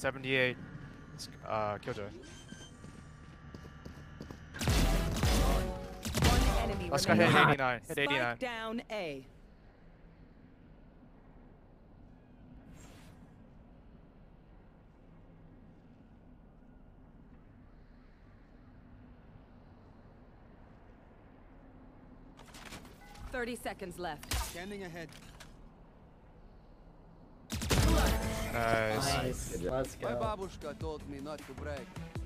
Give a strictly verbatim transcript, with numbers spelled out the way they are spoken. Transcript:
seventy-eight. Uh, Killjoy. One enemy Let's go hit remaining. eighty-nine. Hit eighty-nine. Spike down A. Thirty seconds left. Scanning ahead. Nice. Nice. Let's My go. babushka told me not to brag.